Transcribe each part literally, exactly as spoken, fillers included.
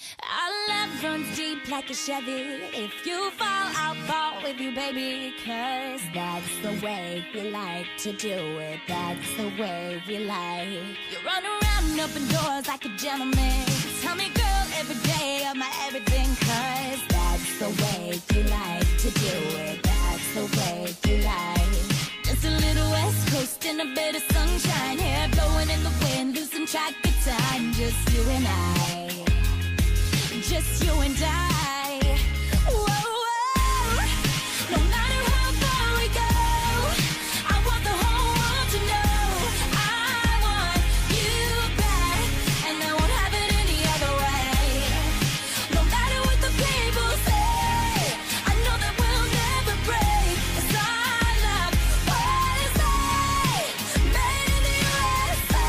Our love runs deep like a Chevy. If you fall, I'll fall with you, baby. Cause that's the way we like to do it. That's the way we like. You run around, open doors like a gentleman. Tell me, girl, every day of my everything. Cause that's the way you like to do it. That's the way you like. Just a little West Coast and a bit of sunshine. Hair blowing in the wind, losing track of time. Just you and I. Just you and I. Whoa, whoa. No matter how far we go, I want the whole world to know I want you back, and I won't have it any other way. No matter what the people say, I know that we'll never break. 'Cause our love was made, made in the U S A.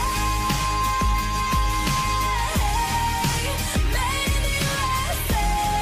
Made in the U S A.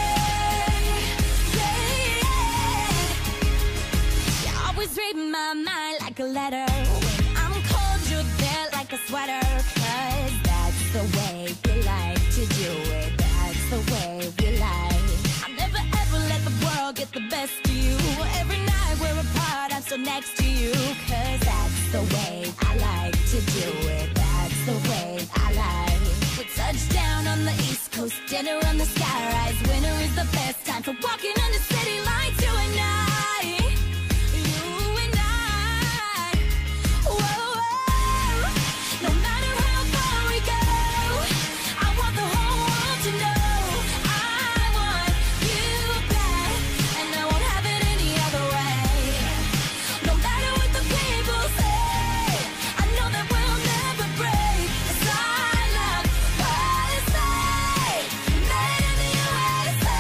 Yeah, yeah. You always read my mind like a letter. When I'm cold, you're there like a sweater. 'Cause that's the way we like to do it. That's the way we like. I'll never ever let the world get the best of you. Every night we're apart, I'm still next to you. 'Cause that's the way I like to do it. That's the way I like. We touch down on the East Coast, dinner on the skyrise. Winter is the best time for walking under city lights. You and I, you and I. Whoa, whoa. No matter how far we go, I want the whole world to know I want you back, and I won't have it any other way. No matter what the people say, I know that we'll never break. 'Cause our love was made, made in the U S A.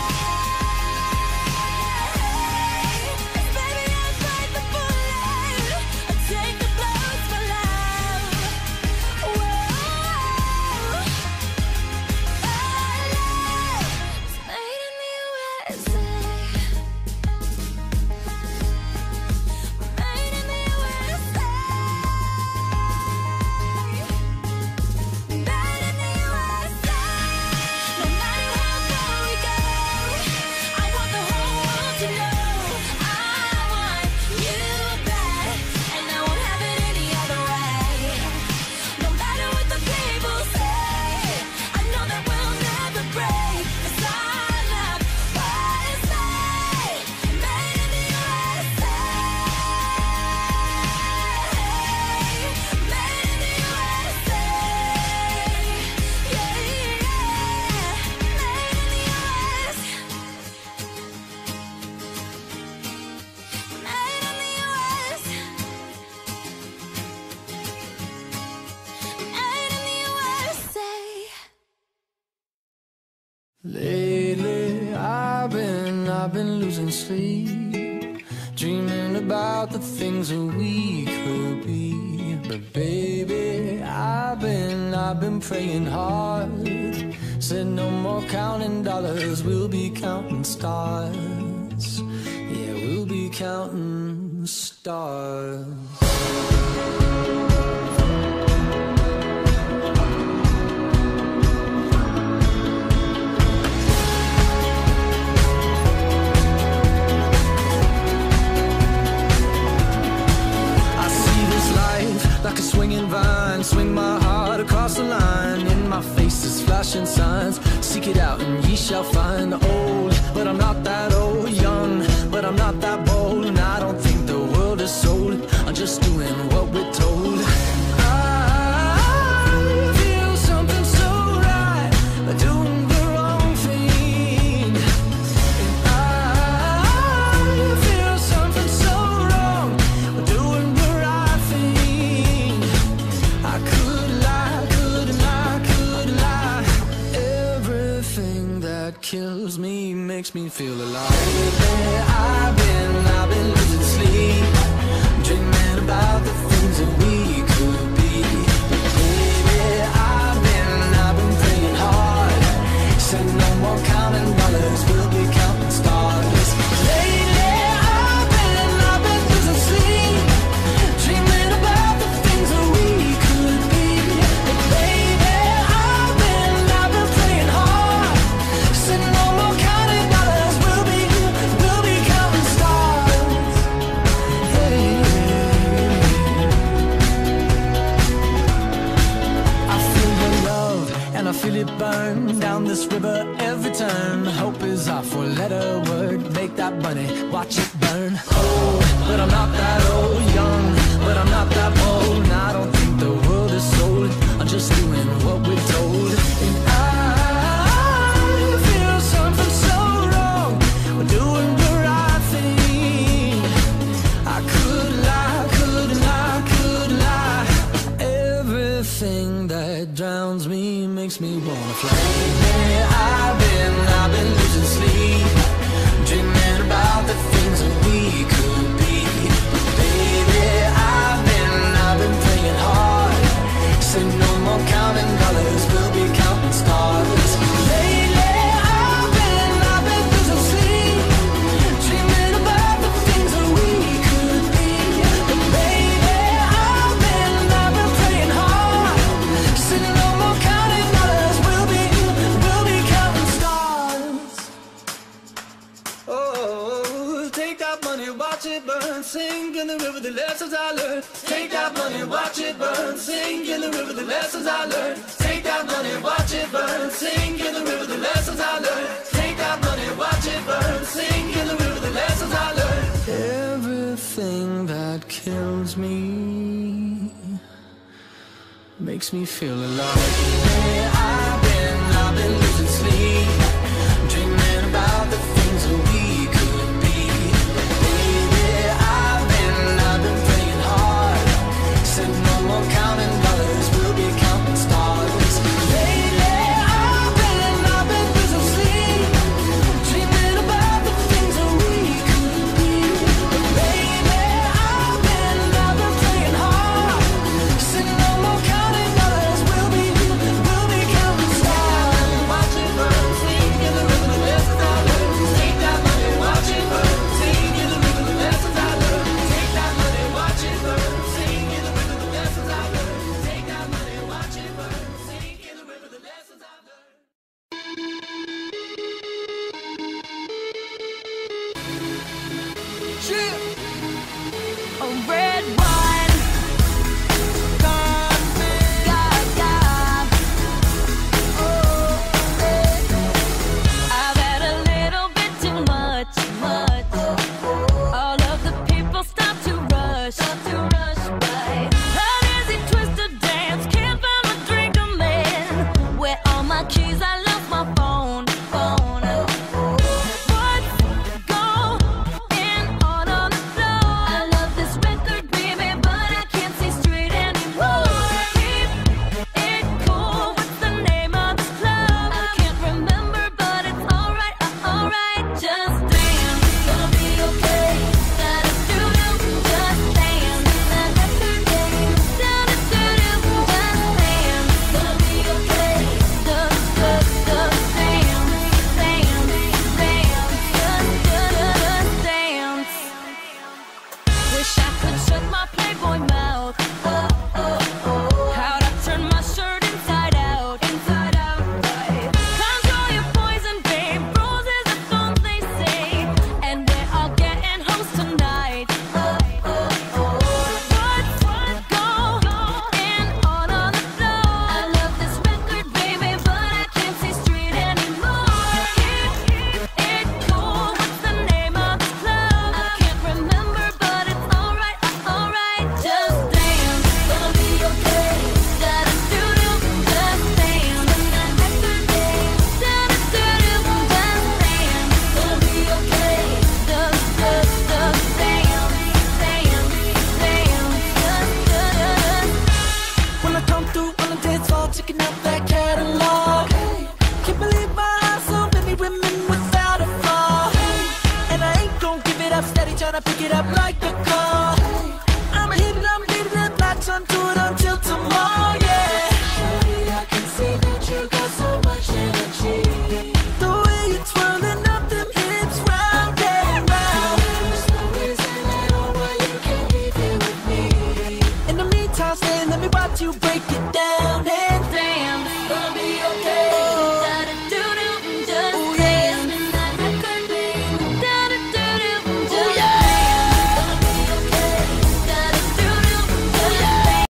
'Cause baby, I'll fight the bullet, I'll take the blows for love. Whoa, our love is made in the U S A. Made in the U S A. Made in the U S A. No matter how far we go, I want the whole world to know I want you back, and I won't have it any other way. No matter what the people say, I know that we'll never break. 'Cause our love was made, made in the U S A. Made in the U S A. Yeah, yeah. Made in the U S. Made in the U S. Made in the U S A. Lately, I've been, I've been losing sleep, dreaming about the things that we could be. But baby, I've been, I've been praying hard. Said no more counting dollars, we'll be counting stars. Yeah, we'll be counting stars. I see this life like a swinging vine. Swing my heart across the line. In my face is flashing signs. Seek it out and ye shall find. Old, but I'm not that old. Young, but I'm not that bold. And I don't think the world is sold. I'm just doing what we're told. I feel something so right, doing the wrong thing. And I feel something so wrong, doing the right thing. I could lie, couldn't lie, could lie. Everything that kills me makes me feel alive. Lately, I've been, I've been losing sleep, dreaming about the things that we could be. Baby, I've been, I've been praying hard. Said no more counting dollars, we'll be counting stars. Lately, I've been, I've been losing sleep, dreaming about the things that we could be. But baby, I've been, I've been praying hard. let it burn down this river every turn. Hope is our four-letter word. Make that money, watch it burn. Oh, but I'm not that old. Young, but I'm not that bold. And I don't think the world is sold. I'm just doing what we're told. And I feel something so wrong. We're doing the right thing. I could lie, could lie, could lie. Everything that drowns me makes me wanna fly. Lately I've been, I've been losing sleep, dreaming about the things that we could be. But baby, I've been, I've been playing hard. Say no more counting dollars, we'll be counting stars. Lately I've been, I've been losing sleep, dreaming about the things that we could be. But baby, I've been, I've been playing hard. Say no more counting dollars, we'll be, we'll be counting stars. Oh, take that money, watch it burn, sink in the river, the lessons I learned. Take that money, watch it burn, sink in the river, the lessons I learned. Take that money, watch it burn, sink in the river, the lessons I learned. Take that money, watch it burn, sink in the river, the lessons I learned. Everything that kills me makes me feel alive. Hey, I've been, I've been losing sleep, dreaming about the things that we could be. Baby, I've been, I've been playing hard. Said no more counting dollars, we'll be counting stars. Lately, I've been, I've been losing sleep, dreaming about the things that we could be. But baby, I've been, I've been playing hard. Said no more counting dollars, we'll be, we'll be counting stars. Watch it burn, sink in the river, the lessons I learned. Take that money, watch it burn, sink in the river, the lessons I learned. Take that money, watch it burn, sink in the river, the lessons I learned. Take that money, watch it burn, sink in the river, the lessons I learned. A red wine, God, God. Oh, I've had a little bit too much, much. All of the people stop to rush, stop to rush by. How does he twist a dance? Can't find my drink, I'm in. Where all my keys? I lost my phone, phone. What's going on on the floor? I love this record, baby, but I can't see straight anymore. Keep it cool. What's the name of this club? I can't remember, but it's alright, uh, alright. Just dance, gonna be okay. Da da do do, just dance. Da da do do, da da do do, just dance. Gonna be okay. Just, just, just dance, dance, dance. Just, just, just dance. Wish I could shut my Playboy mouth. Oh, oh, oh. How'd I turn my shirt inside out, inside out, right? Control your poison, babe. Roses are thorns, they say, and we're all getting hoes tonight. Oh, oh, oh. What's going on on the floor? I love this record, baby, but I can't see straight anymore. Keep it cool. What's the name of this club? I can't remember, but it's alright, uh, alright. Just dance, gonna be okay. Da da do do, just dance. Da da do do, da da do do, just dance. Gonna be okay. Just, just, just dance, dance, dance. Just, just. When I come through on the dance floor, checking out that catalog. Can't believe my eyes, so many women without a flaw. And I ain't gon' give it up, steady tryna pick it up like a car.